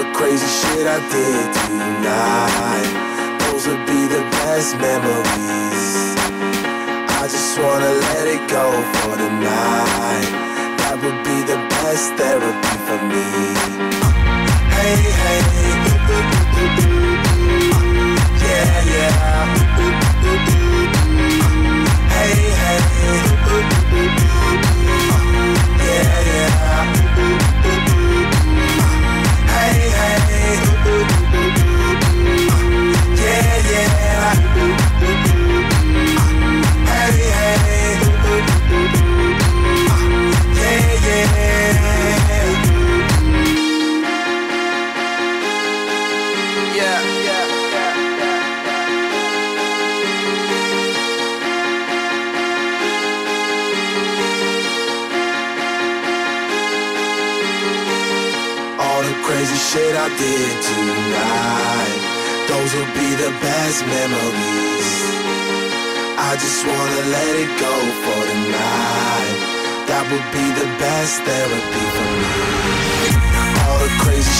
crazy shit I did tonight, those would be the best memories. I just wanna let it go for the night. That would be the best therapy for me. Hey, hey, yeah, yeah. Hey, hey, yeah, yeah. Hey, hey, yeah, yeah. Hey, hey, yeah, yeah. Yeah, yeah, yeah, yeah. All the crazy shit I did tonight, those will be the best memories. I just wanna let it go for the night. That would be the best therapy for me. All the crazy